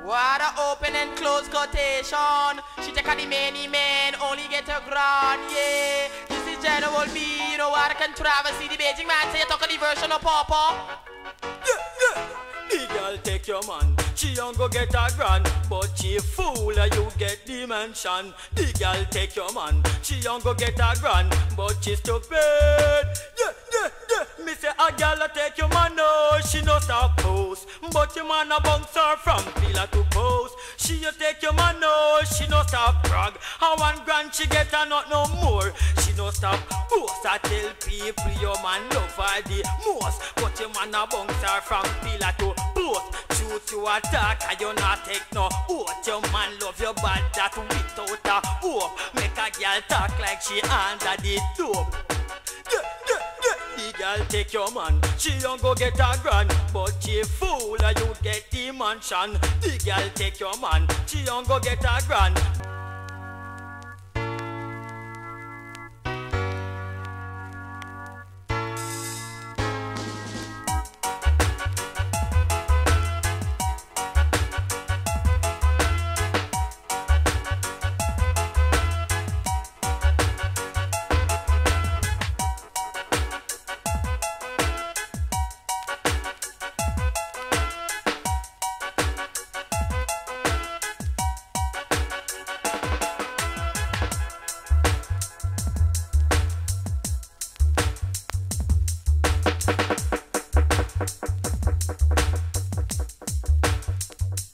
What a open and close quotation. She take a the many men, only get a grand, yeah. This is General B, you know what a controversy. The Beijing man say you talk the version of Papa. The girl take your man, she don't go get a grand, but she fool you get the mansion. The girl take your man, she don't go get a grand, but she stupid. Me say a girl take your man, no, she no stop post, but your man a bounce her from pillar to post. She you take your man, no, she no stop brag. And 1 grand she get a not no more. She no stop post. I tell people your man love her the most, but your man a bounce her from pillar to post. Shoot you attack and you not take no oath. Your man love your bad that without a hope. Make a girl talk like she under the dope. The girl take your man, she don't go get a grand, but she fool you get the mansion. The girl take your man, she don't go get a grand.